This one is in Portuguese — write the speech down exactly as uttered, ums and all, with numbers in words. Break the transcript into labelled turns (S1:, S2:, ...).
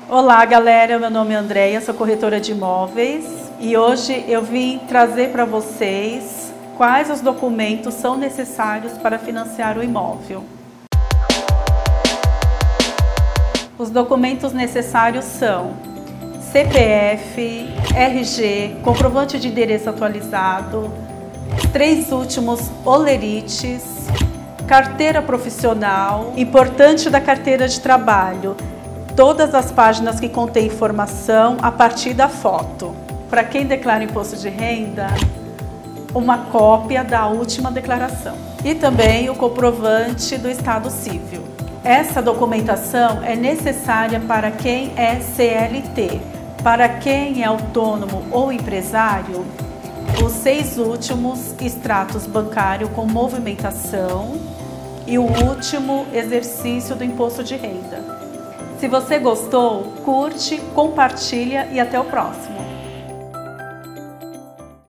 S1: Olá galera, meu nome é Andréia, sou corretora de imóveis e hoje eu vim trazer para vocês quais os documentos são necessários para financiar o imóvel. Os documentos necessários são C P F, R G, comprovante de endereço atualizado, três últimos olerites, carteira profissional, importante da carteira de trabalho, todas as páginas que contêm informação a partir da foto. Para quem declara imposto de renda, uma cópia da última declaração e também o comprovante do estado civil. Essa documentação é necessária para quem é C L T. Para quem é autônomo ou empresário, os seis últimos extratos bancários com movimentação e o último exercício do imposto de renda. Se você gostou, curte, compartilha e até o próximo.